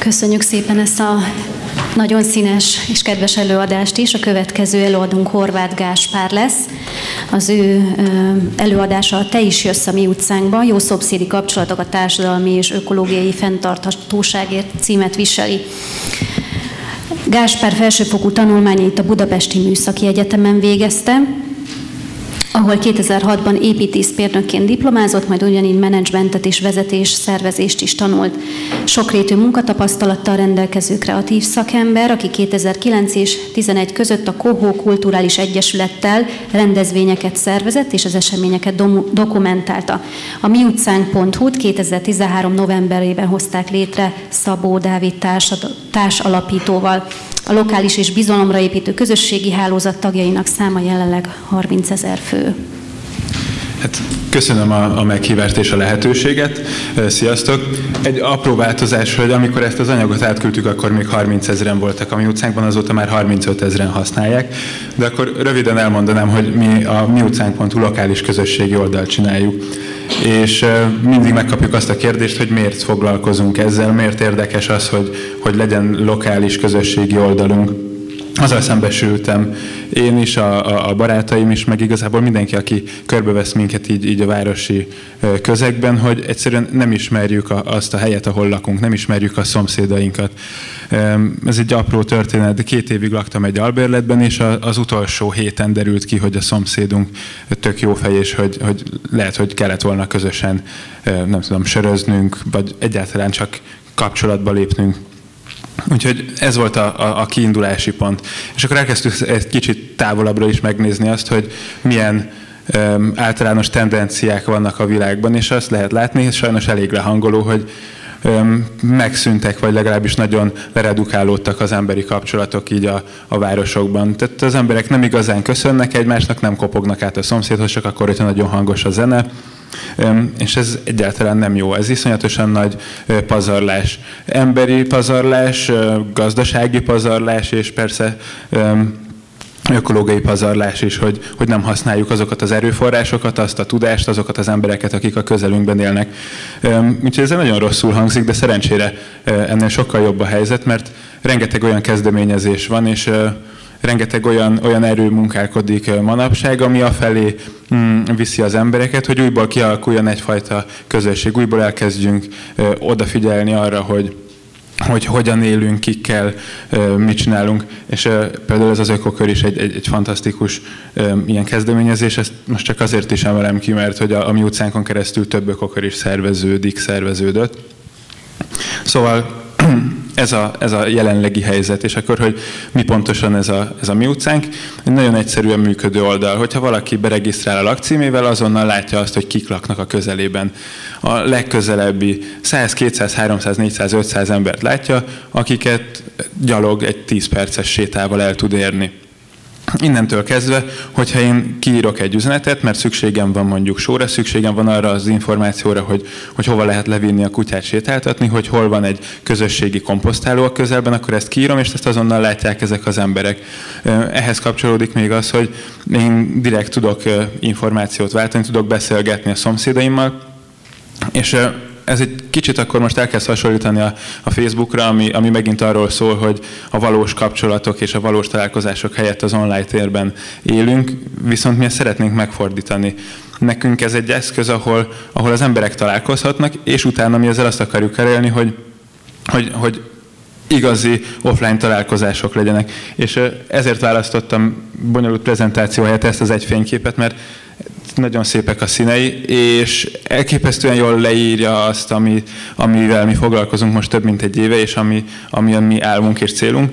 Köszönjük szépen ezt a nagyon színes és kedves előadást is. A következő előadónk Horváth Gáspár lesz. Az ő előadása a Te is jössz a mi utcánkba, jó szomszédi kapcsolatok a társadalmi és ökológiai fenntarthatóságért címet viseli. Gáspár felsőfokú tanulmányait a Budapesti Műszaki Egyetemen végezte, ahol 2006-ban építészmérnökként diplomázott, majd ugyanígy menedzsmentet és vezetés, szervezést is tanult. Sokrétű munkatapasztalattal rendelkező kreatív szakember, aki 2009 és 2011 között a Kohó Kulturális Egyesülettel rendezvényeket szervezett és az eseményeket dokumentálta. A miutcánk.hu-t 2013 novemberében hozták létre Szabó Dávid társalapítóval. A lokális és bizalomra építő közösségi hálózat tagjainak száma jelenleg 30 000 fő. Hát, köszönöm a meghívást és a lehetőséget. Sziasztok! Egy apró változás, hogy amikor ezt az anyagot átküldtük, akkor még 30 000-en voltak a mi utcánkban, azóta már 35 000-en használják. De akkor röviden elmondanám, hogy mi a miutcánk.hu lokális közösségi oldalt csináljuk. És mindig megkapjuk azt a kérdést, hogy miért foglalkozunk ezzel, miért érdekes az, hogy legyen lokális közösségi oldalunk. Azzal szembesültem én is, a barátaim is, meg igazából mindenki, aki körbevesz minket így a városi közegben, hogy egyszerűen nem ismerjük azt a helyet, ahol lakunk, nem ismerjük a szomszédainkat. Ez egy apró történet, de 2 évig laktam egy albérletben, és az utolsó héten derült ki, hogy a szomszédunk tök jó fej, és hogy lehet, hogy kellett volna közösen, nem tudom, söröznünk, vagy egyáltalán csak kapcsolatba lépnünk. Úgyhogy ez volt a kiindulási pont. És akkor elkezdtük egy kicsit távolabbra is megnézni azt, hogy milyen általános tendenciák vannak a világban, és azt lehet látni, és sajnos elég lehangoló, hogy megszűntek, vagy legalábbis nagyon leredukálódtak az emberi kapcsolatok így a városokban. Tehát az emberek nem igazán köszönnek egymásnak, nem kopognak át a szomszédhoz, csak akkor, hogyha nagyon hangos a zene. És ez egyáltalán nem jó. Ez iszonyatosan nagy pazarlás. Emberi pazarlás, gazdasági pazarlás, és persze ökológiai pazarlás is, hogy nem használjuk azokat az erőforrásokat, azt a tudást, azokat az embereket, akik a közelünkben élnek. Úgyhogy ez nagyon rosszul hangzik, de szerencsére ennél sokkal jobb a helyzet, mert rengeteg olyan kezdeményezés van, és rengeteg olyan erő munkálkodik manapság, ami afelé viszi az embereket, hogy újból kialakuljon egyfajta közösség, újból elkezdjünk odafigyelni arra, hogy hogyan élünk, kikkel, mit csinálunk, és például ez az ökokör is egy fantasztikus ilyen kezdeményezés, ezt most csak azért is emelem ki, mert hogy a mi utcánkon keresztül több ökokör is szerveződött. Szóval ez a jelenlegi helyzet, és akkor, hogy mi pontosan ez a mi utcánk, egy nagyon egyszerűen működő oldal. Hogyha valaki beregisztrál a lakcímével, azonnal látja azt, hogy kik laknak a közelében. A legközelebbi 100, 200, 300, 400, 500 embert látja, akiket gyalog egy 10 perces sétával el tud érni. Innentől kezdve, hogyha én kiírok egy üzenetet, mert szükségem van mondjuk sóra, szükségem van arra az információra, hogy hova lehet levinni a kutyát sétáltatni, hogy hol van egy közösségi komposztáló a közelben, akkor ezt kiírom, és ezt azonnal látják ezek az emberek. Ehhez kapcsolódik még az, hogy én direkt tudok információt váltani, tudok beszélgetni a szomszédaimmal, és ez egy kicsit akkor most elkezd hasonlítani a Facebookra, ami megint arról szól, hogy a valós kapcsolatok és a valós találkozások helyett az online térben élünk, viszont mi ezt szeretnénk megfordítani. Nekünk ez egy eszköz, ahol az emberek találkozhatnak, és utána mi ezzel azt akarjuk elérni, hogy igazi offline találkozások legyenek. És ezért választottam bonyolult prezentáció helyett ezt az egy fényképet, mert nagyon szépek a színei, és elképesztően jól leírja azt, amivel mi foglalkozunk most több mint egy éve, és ami a mi álmunk és célunk.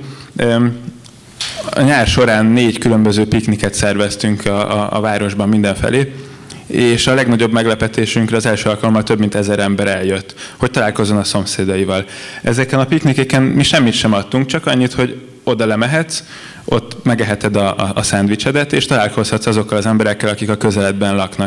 A nyár során 4 különböző pikniket szerveztünk a városban mindenfelé, és a legnagyobb meglepetésünkre az első alkalommal több mint 1000 ember eljött, hogy találkozzon a szomszédaival. Ezeken a piknikeken mi semmit sem adtunk, csak annyit, hogy oda lemehetsz, ott megeheted a szendvicsedet, és találkozhatsz azokkal az emberekkel, akik a közeledben laknak.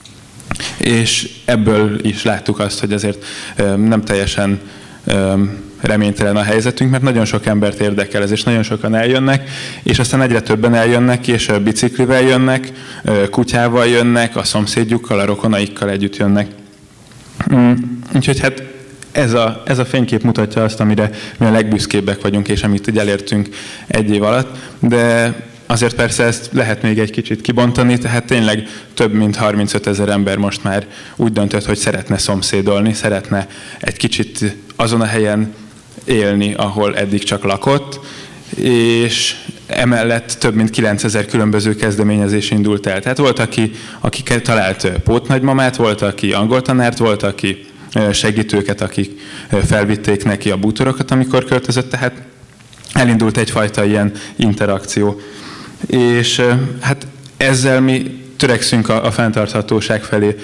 És ebből is láttuk azt, hogy azért nem teljesen reménytelen a helyzetünk, mert nagyon sok embert érdekel ez, és nagyon sokan eljönnek, és aztán egyre többen eljönnek, és biciklivel jönnek, kutyával jönnek, a szomszédjukkal, a rokonaikkal együtt jönnek. Úgyhogy hát ez a fénykép mutatja azt, amire mi a legbüszkébbek vagyunk, és amit így elértünk egy év alatt, de azért persze ezt lehet még egy kicsit kibontani, tehát tényleg több mint 35 000 ember most már úgy döntött, hogy szeretne szomszédolni, szeretne egy kicsit azon a helyen élni, ahol eddig csak lakott, és emellett több mint 9000 különböző kezdeményezés indult el. Tehát volt, aki talált pótnagymamát, volt, aki angoltanárt, volt, aki segítőket, akik felvitték neki a bútorokat, amikor költözött, tehát elindult egyfajta ilyen interakció. És hát ezzel mi törekszünk a fenntarthatóság felé.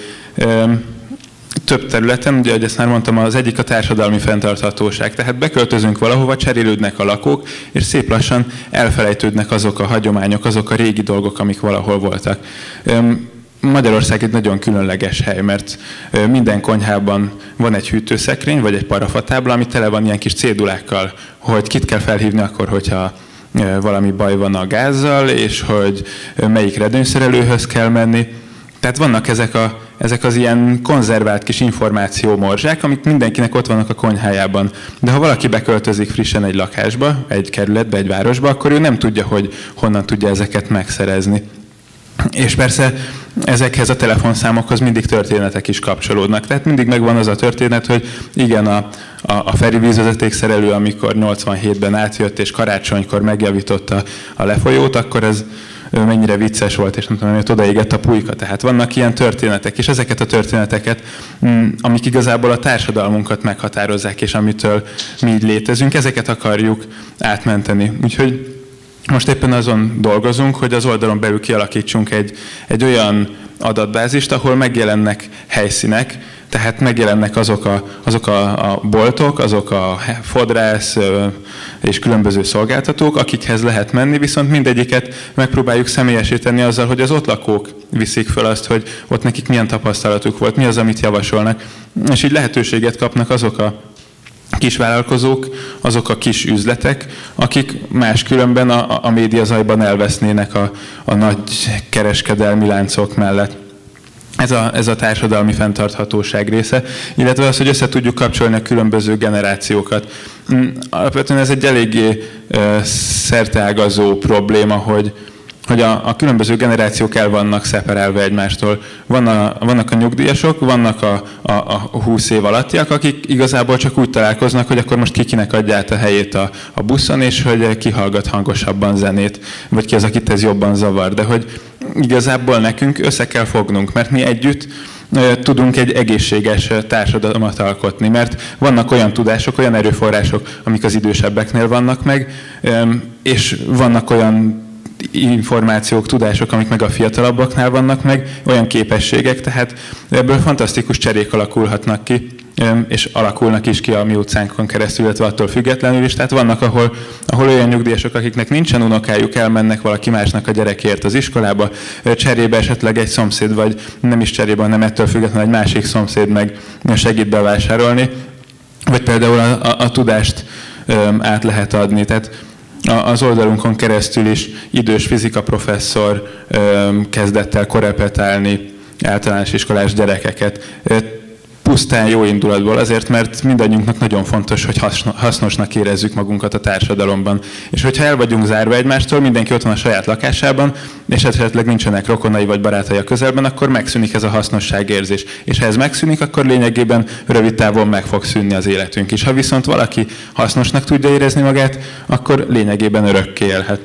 Több területen, ugye, ahogy ezt már mondtam, az egyik a társadalmi fenntarthatóság. Tehát beköltözünk valahova, cserélődnek a lakók, és szép lassan elfelejtődnek azok a hagyományok, azok a régi dolgok, amik valahol voltak. Magyarország egy nagyon különleges hely, mert minden konyhában van egy hűtőszekrény, vagy egy parafatábla, ami tele van ilyen kis cédulákkal, hogy kit kell felhívni akkor, hogyha valami baj van a gázzal, és hogy melyik redőnyszerelőhöz kell menni. Tehát vannak ezek az ilyen konzervált kis információmorzsák, amik mindenkinek ott vannak a konyhájában. De ha valaki beköltözik frissen egy lakásba, egy kerületbe, egy városba, akkor ő nem tudja, hogy honnan tudja ezeket megszerezni. És persze ezekhez a telefonszámokhoz mindig történetek is kapcsolódnak. Tehát mindig megvan az a történet, hogy igen, a Feri vízvezetékszerelő, amikor 87-ben átjött és karácsonykor megjavította a lefolyót, akkor ez mennyire vicces volt, és nem tudom, hogy odaégett a pulyka. Tehát vannak ilyen történetek, és ezeket a történeteket, amik igazából a társadalmunkat meghatározzák, és amitől mi így létezünk, ezeket akarjuk átmenteni. Úgyhogy most éppen azon dolgozunk, hogy az oldalon belül kialakítsunk egy olyan adatbázist, ahol megjelennek helyszínek, tehát megjelennek azok a boltok, azok a fodrász és különböző szolgáltatók, akikhez lehet menni, viszont mindegyiket megpróbáljuk személyesíteni azzal, hogy az ott lakók viszik föl azt, hogy ott nekik milyen tapasztalatuk volt, mi az, amit javasolnak, és így lehetőséget kapnak azok a kisvállalkozók, azok a kis üzletek, akik máskülönben a médiazajban elvesznének a nagy kereskedelmi láncok mellett. Ez a társadalmi fenntarthatóság része, illetve az, hogy össze tudjuk kapcsolni a különböző generációkat. Alapvetően ez egy eléggé szerteágazó probléma, hogy a különböző generációk el vannak szeparálva egymástól. Vannak a nyugdíjasok, vannak a 20 év alattiak, akik igazából csak úgy találkoznak, hogy akkor most kinek adja át a helyét a buszon, és hogy ki hallgat hangosabban zenét, vagy ki az, akit ez jobban zavar. De hogy igazából nekünk össze kell fognunk, mert mi együtt tudunk egy egészséges társadalmat alkotni, mert vannak olyan tudások, olyan erőforrások, amik az idősebbeknél vannak meg, és vannak olyan információk, tudások, amik meg a fiatalabbaknál vannak meg, olyan képességek, tehát ebből fantasztikus cserék alakulhatnak ki, és alakulnak is ki a mi utcánkon keresztül, illetve attól függetlenül is. Tehát vannak, ahol olyan nyugdíjasok, akiknek nincsen unokájuk, elmennek valaki másnak a gyerekért az iskolába, cserébe esetleg egy szomszéd, vagy nem is cserébe, hanem ettől függetlenül egy másik szomszéd meg segít bevásárolni, vagy például a tudást át lehet adni. Tehát az oldalunkon keresztül is idős fizika professzor kezdett el korepetálni általános iskolás gyerekeket. Pusztán jó indulatból, azért, mert mindannyiunknak nagyon fontos, hogy hasznosnak érezzük magunkat a társadalomban. És hogyha el vagyunk zárva egymástól, mindenki ott van a saját lakásában, és esetleg nincsenek rokonai vagy barátai a közelben, akkor megszűnik ez a hasznosságérzés. És ha ez megszűnik, akkor lényegében rövid távon meg fog szűnni az életünk is. Ha viszont valaki hasznosnak tudja érezni magát, akkor lényegében örökké élhet.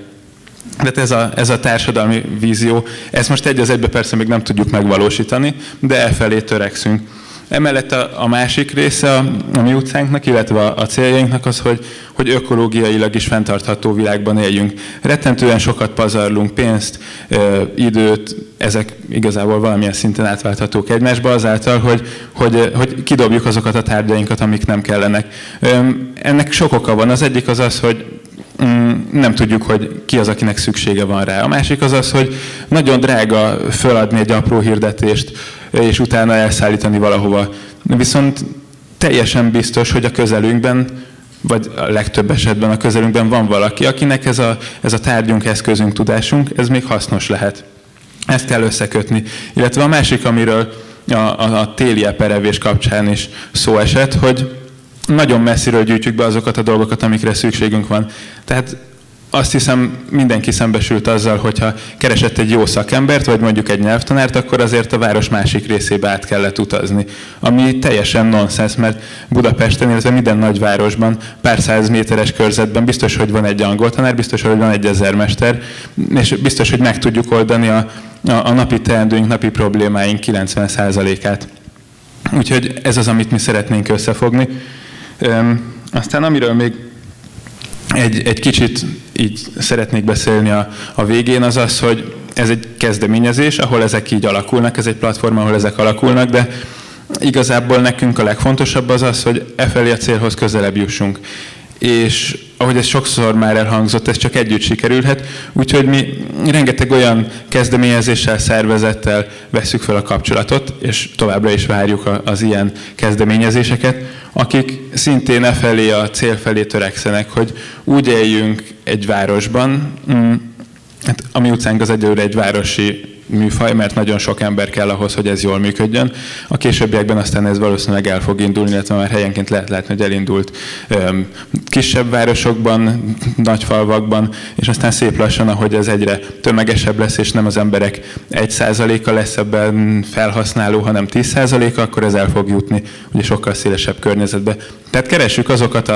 De ez a társadalmi vízió, ezt most egy az egybe persze még nem tudjuk megvalósítani, de elfelé törekszünk. Emellett a másik része a mi utcánknak, illetve a céljainknak az, hogy ökológiailag is fenntartható világban éljünk. Rettentően sokat pazarlunk pénzt, időt, ezek igazából valamilyen szinten átválthatók egymásba azáltal, hogy kidobjuk azokat a tárgyainkat, amik nem kellenek. Ennek sok oka van. Az egyik az, hogy nem tudjuk, hogy ki az, akinek szüksége van rá. A másik az, hogy nagyon drága föladni egy apró hirdetést, és utána elszállítani valahova. Viszont teljesen biztos, hogy a közelünkben, vagy a legtöbb esetben a közelünkben van valaki, akinek ez a tárgyunk, eszközünk, tudásunk, ez még hasznos lehet. Ezt kell összekötni. Illetve a másik, amiről a téli eperevés kapcsán is szó esett, nagyon messziről gyűjtjük be azokat a dolgokat, amikre szükségünk van. Tehát azt hiszem, mindenki szembesült azzal, hogyha keresett egy jó szakembert, vagy mondjuk egy nyelvtanárt, akkor azért a város másik részébe át kellett utazni. Ami teljesen nonsens, mert Budapesten, illetve minden nagyvárosban, pár 100 méteres körzetben biztos, hogy van egy angol tanár, biztos, hogy van egy ezermester, és biztos, hogy meg tudjuk oldani a napi teendőink, napi problémáink 90%-át. Úgyhogy ez az, amit mi szeretnénk összefogni. Aztán amiről még egy kicsit így szeretnék beszélni a végén, az az, hogy ez egy kezdeményezés, ahol ezek így alakulnak, ez egy platform, ahol ezek alakulnak, de igazából nekünk a legfontosabb az az, hogy efelé a célhoz közelebb jussunk. És ahogy ez sokszor már elhangzott, ez csak együtt sikerülhet, úgyhogy mi rengeteg olyan kezdeményezéssel, szervezettel vesszük fel a kapcsolatot, és továbbra is várjuk az ilyen kezdeményezéseket, akik szintén efelé, a cél felé törekszenek, hogy úgy éljünk egy városban, hát a mi utcánk az egyelőre egy városi műfaj, mert nagyon sok ember kell ahhoz, hogy ez jól működjön. A későbbiekben aztán ez valószínűleg el fog indulni, illetve már helyenként lehet látni, hogy elindult kisebb városokban, nagy falvakban, és aztán szép lassan, ahogy ez egyre tömegesebb lesz, és nem az emberek 1%-a lesz ebben felhasználó, hanem 10%-a, akkor ez el fog jutni ugye sokkal szélesebb környezetbe. Tehát keressük azokat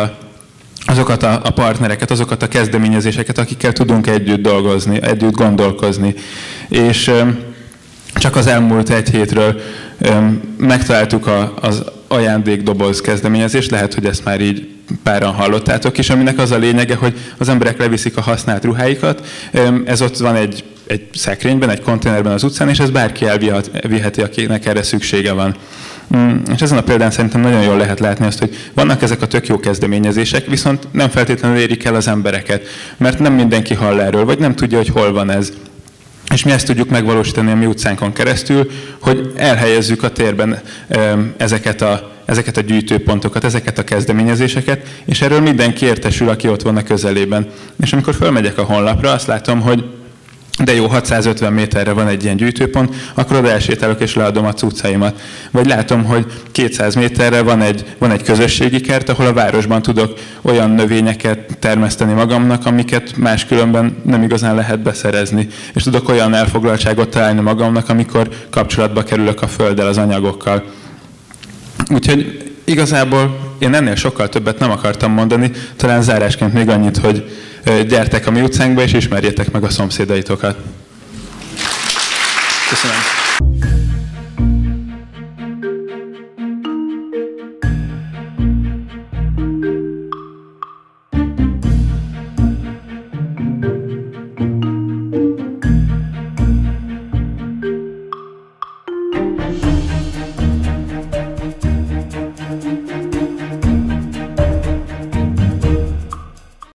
a partnereket, azokat a kezdeményezéseket, akikkel tudunk együtt dolgozni, együtt gondolkozni. És csak az elmúlt egy hétről megtaláltuk az ajándékdoboz kezdeményezést, lehet, hogy ezt már így páran hallottátok is, aminek az a lényege, hogy az emberek leviszik a használt ruháikat, ez ott van egy szekrényben, egy konténerben az utcán, és ez bárki elviheti, akinek erre szüksége van. És ezen a példán szerintem nagyon jól lehet látni azt, hogy vannak ezek a tök jó kezdeményezések, viszont nem feltétlenül érik el az embereket, mert nem mindenki hall erről, vagy nem tudja, hogy hol van ez. És mi ezt tudjuk megvalósítani a mi utcánkon keresztül, hogy elhelyezzük a térben ezeket a gyűjtőpontokat, ezeket a kezdeményezéseket, és erről mindenki értesül, aki ott van a közelében. És amikor fölmegyek a honlapra, azt látom, hogy de jó, 650 méterre van egy ilyen gyűjtőpont, akkor oda elsétálok és leadom a cuccaimat. Vagy látom, hogy 200 méterre van egy közösségi kert, ahol a városban tudok olyan növényeket termeszteni magamnak, amiket máskülönben nem igazán lehet beszerezni. És tudok olyan elfoglaltságot találni magamnak, amikor kapcsolatba kerülök a földdel, az anyagokkal. Úgyhogy igazából én ennél sokkal többet nem akartam mondani, talán zárásként még annyit, hogy gyertek a mi utcánkba, és ismerjétek meg a szomszédaitokat. Köszönöm.